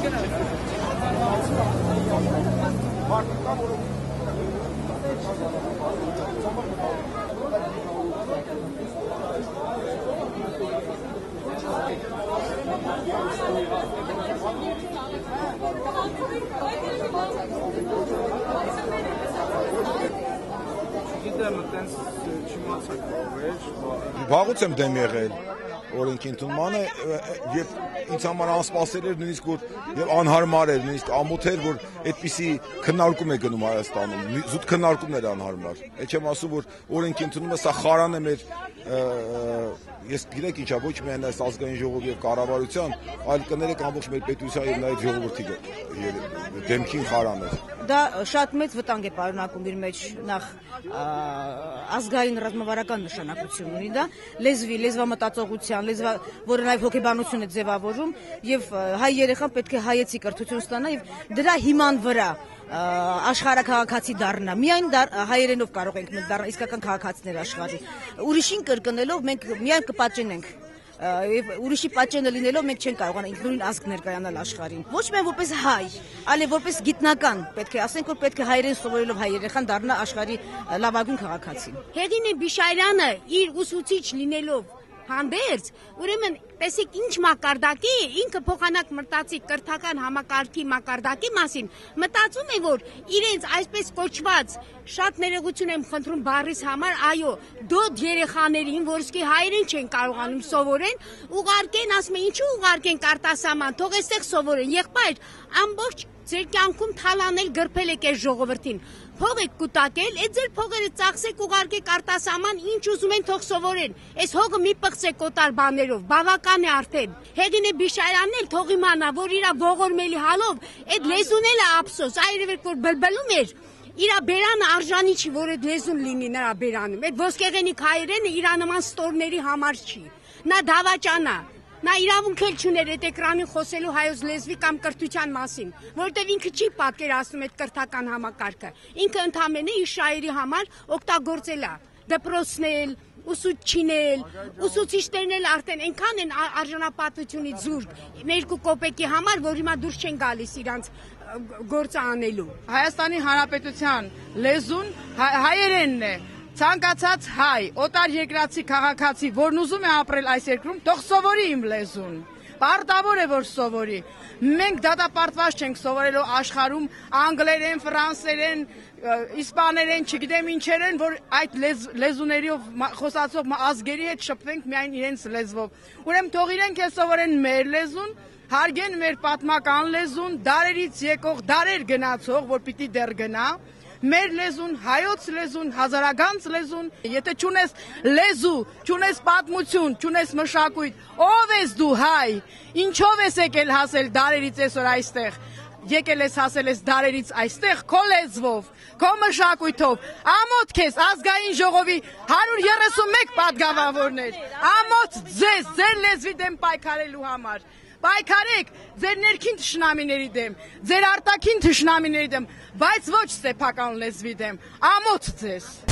Վաղուց եմ դեմ եղել օրենքի ընդունմանը եւ ինձ համար անսպասել էր նույնիսկ որ եւ անհարմար էր նույնիսկ ամոթ էր որ այդպիսի քննարկում է գնում Հայաստանում զուտ քննարկումներ անհարմար այդ չեմ ասում որ օրենքի ընդունումը սա խարան է մեր ես գիտեք ինչա ոչ միայն այս ազգային ժողովի եւ կառավարության այլ կներեք ամբողջ մեր պետության եւ նաեւ ժողովրդի դեմքին խարան է դա շատ մեծ վտանգ է պարունակում իր մեջ նախ ազգային ռազմավարական նշանակություն ունի դա լեզվամտածողության որը նաև հոգեբանություն է ձևավորում եւ հայ երեխան պետք է հայեցի կրթություն ստանա եւ դրա հիման վրա աշխարհաքաղաքացի դառնա միայն հայերենով կարող ենք մենք դառնալ իսկական քաղաքացիներ աշխարհի ուրիշին կրկնելով մենք միայն կպատճենենք ուրիշի պատճենը լինելով մենք չենք կարողանա ինքնուրույն ազգ ներկայանալ աշխարհին ոչ միայն որպես հայ այլև որպես գիտնական պետք է ասենք որ պետք է հայերեն սովորելով հայ երեխան դառնա աշխարհի լավագույն քաղաքացի Հեղինե Բիշայրյանը իր ուսուցիչ լինելով հանդերձ ուրեմն տեսեք ինչ մակարդակի ինքը փոխանակ մտածի կրթական համակարգի մակարդակի մասին մտածում է որ իրենց այսպես կոչված շատ ներողություն եմ խնդրում բառիս համար այո դոդ երեխաներին որսկի հայերեն չեն կարողանում սովորեն ուղարկեն ասում են ինչու ուղարկեն արտասահման թող էստեղ սովորեն եղբայր ամբողջ ձեր կյանքում թալանել գրփել եք այս ժողովրդին փող եք կուտակել այդ ձեր փողերը ծախսեք ուղարկեք արտասահման ինչ ուզում են թող սովորեն այս հողը մի պղծեք օտար բաներով բավական է արդեն Հեղինե Բիշայրանն էլ թող իմանա որ իր ողորմելի հալով այդ լեզուն էլ է ափսոս այրևեք որ բլբլում էր իր բերանը արժանի չի որ այդ լեզուն լինի նրա բերանում այդ ոսկեղենիկ հայերենը իր նման ստորների համար չի նա դավաճանա Նա իրավունք էլ չուներ այդ էկրանին խոսելու հայոց լեզվի կամ կրթության մասին, որովհետև ինքը չի պատկերացնում այդ կրթական համակարգը։ Ինքը ընդամենը իր շահերի համար օգտագործել է դպրոցնել, ուսուցչինել, ուսուցիչներն էլ արդեն այնքան են արժանապատվությունից զուրկ 2 կոպեկի համար, որ հիմա դուրս չեն գալիս իրանց գործը անելու։ Հայաստանի Հանրապետության լեզուն հայերենն է։ Ցանկացած հայ, օտար երկրացի քաղաքացի, որն ուզում է ապրել այս երկրում, թող սովորի իմ լեզուն։ Պարտավոր է որ սովորի։ Մենք դատապարտված չենք սովորելու աշխարհում անգլերեն, ֆրանսերեն, իսպաներեն, չգիտեմ ինչերեն, որ այդ լեզուներով խոսացող ազգերի հետ շփվենք միայն իրենց լեզվով։ Ուրեմն թող իրենք էլ սովորեն մեր լեզուն, հարգեն մեր պատմական լեզուն, դարերից եկող, դարեր գնացող, որ պիտի դեռ գնա։ Մեր լեզուն, հայոց լեզուն, հազարագանց լեզուն, եթե չունես լեզու, չունես պատմություն, չունես մշակույթ, ով ես դու հայ, ինչով ես եկել հասել դարերից այսօր այստեղ, եկել ես հասել ես դարերից այստեղ, քո լեզվով, քո մշակույթով, ամոթ քեզ ազգային ժողովի 131 պատգամավորներ, ամոթ ձեզ, ձեր լեզվի դեմ պայքարելու համար, պայքարեք ձեր ներքին թշնամիների դեմ, ձեր արտաքին թշնամիների դեմ, բայց ոչ սեփական լեզվի դեմ, ամոթ ձեզ։